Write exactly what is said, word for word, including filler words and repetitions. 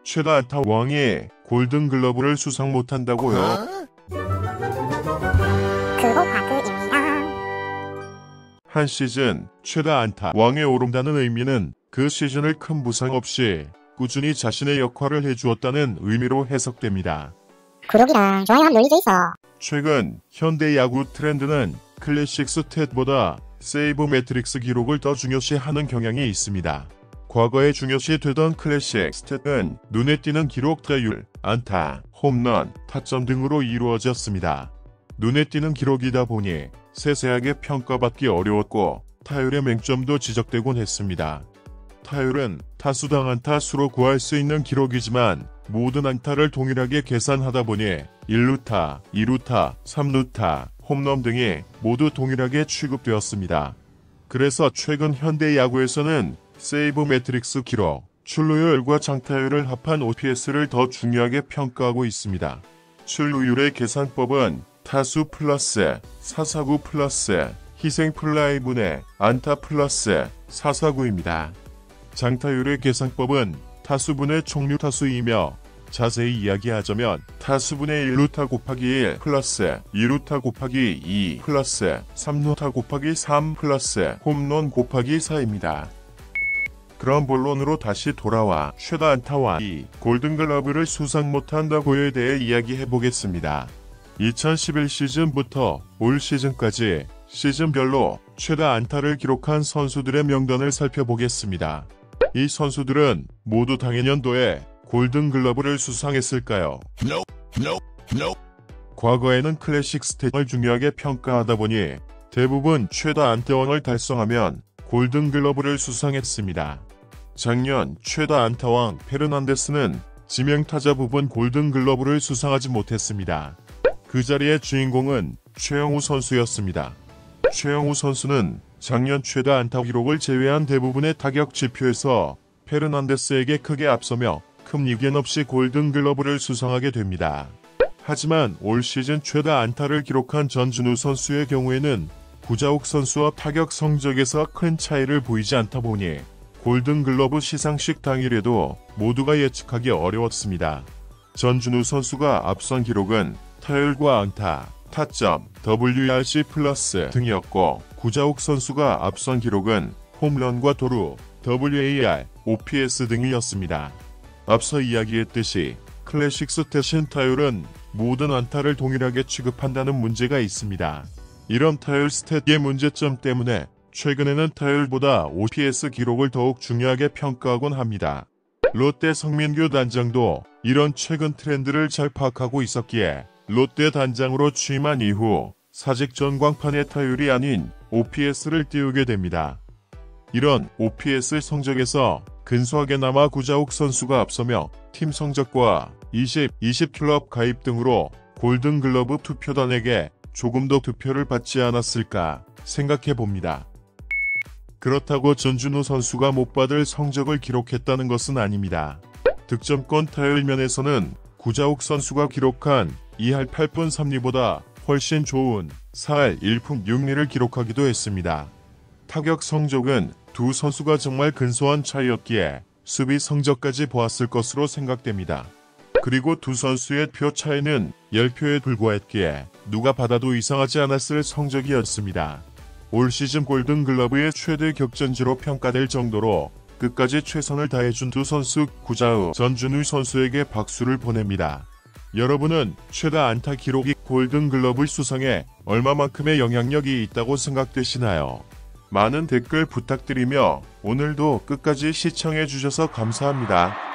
최다 안타 왕이 골든글러브를 수상 못한다고요? 그거바그입니다. 한 시즌 최다 안타 왕에 오른다는 의미는 그 시즌을 큰 부상 없이 꾸준히 자신의 역할을 해주었다는 의미로 해석됩니다. 구독이랑 좋아요 눌리져 있어. 최근 현대 야구 트렌드는 클래식 스탯보다 세이브 매트릭스 기록을 더 중요시하는 경향이 있습니다. 과거에 중요시되던 클래식 스탯은 눈에 띄는 기록, 타율, 안타, 홈런, 타점 등으로 이루어졌습니다. 눈에 띄는 기록이다 보니 세세하게 평가받기 어려웠고 타율의 맹점도 지적되곤 했습니다. 타율은 타수당 안타 수로 구할 수 있는 기록이지만 모든 안타를 동일하게 계산하다 보니 일 루타, 이 루타, 삼 루타, 홈런 등이 모두 동일하게 취급되었습니다. 그래서 최근 현대 야구에서는 세이브 매트릭스 기록, 출루율과 장타율을 합한 오피에스를 더 중요하게 평가하고 있습니다. 출루율의 계산법은 타수 플러스 사사구 플러스 희생 플라이 분의 안타 플러스 사사구입니다. 장타율의 계산법은 타수분의 총류 타수이며 자세히 이야기하자면 타수분의 일 루타 곱하기 일 플러스 이 루타 곱하기 이 플러스 삼 루타 곱하기 삼 플러스 홈런 곱하기 사입니다. 그럼 본론으로 다시 돌아와 최다 안타와 이 골든글러브를 수상 못한다고에 대해 이야기해보겠습니다. 이천십일 시즌부터 올 시즌까지 시즌별로 최다 안타를 기록한 선수들의 명단을 살펴보겠습니다. 이 선수들은 모두 당해년도에 골든글러브를 수상했을까요? No, no, no. 과거에는 클래식 스탯을 중요하게 평가하다 보니 대부분 최다 안타왕을 달성하면 골든글러브를 수상했습니다. 작년 최다 안타왕 페르난데스는 지명타자 부분 골든글러브를 수상하지 못했습니다. 그 자리의 주인공은 최영우 선수였습니다. 최영우 선수는 작년 최다 안타 기록을 제외한 대부분의 타격 지표에서 페르난데스에게 크게 앞서며 큰 이견 없이 골든글러브를 수상하게 됩니다. 하지만 올 시즌 최다 안타를 기록한 전준우 선수의 경우에는 구자욱 선수와 타격 성적에서 큰 차이를 보이지 않다 보니 골든글러브 시상식 당일에도 모두가 예측하기 어려웠습니다. 전준우 선수가 앞선 기록은 타율과 안타, 타점, 더블유알씨 플러스 등이었고 구자욱 선수가 앞선 기록은 홈런과 도루, 더블유에이알, 오피에스 등이었습니다. 앞서 이야기했듯이 클래식 스탯인 타율은 모든 안타를 동일하게 취급한다는 문제가 있습니다. 이런 타율 스탯의 문제점 때문에 최근에는 타율보다 오피에스 기록을 더욱 중요하게 평가하곤 합니다. 롯데 성민규 단장도 이런 최근 트렌드를 잘 파악하고 있었기에 롯데 단장으로 취임한 이후 사직 전광판의 타율이 아닌 오피에스를 띄우게 됩니다. 이런 오피에스 성적에서 근소하게나마 구자욱 선수가 앞서며 팀 성적과 이십, 이십 클럽 가입 등으로 골든글러브 투표단에게 조금 더 투표를 받지 않았을까 생각해봅니다. 그렇다고 전준우 선수가 못 받을 성적을 기록했다는 것은 아닙니다. 득점권 타율 면에서는 구자욱 선수가 기록한 이 할 팔 분 삼 리보다 훨씬 좋은 사 할 일 푼 육 리를 기록하기도 했습니다. 타격 성적은 두 선수가 정말 근소한 차이였기에 수비 성적까지 보았을 것으로 생각됩니다. 그리고 두 선수의 표 차이는 십 표에 불과했기에 누가 받아도 이상하지 않았을 성적이었습니다. 올 시즌 골든글러브의 최대 격전지로 평가될 정도로 끝까지 최선을 다해준 두 선수 구자욱, 전준우 선수에게 박수를 보냅니다. 여러분은 최다 안타 기록이 골든글러브 수상에 얼마만큼의 영향력이 있다고 생각되시나요? 많은 댓글 부탁드리며 오늘도 끝까지 시청해주셔서 감사합니다.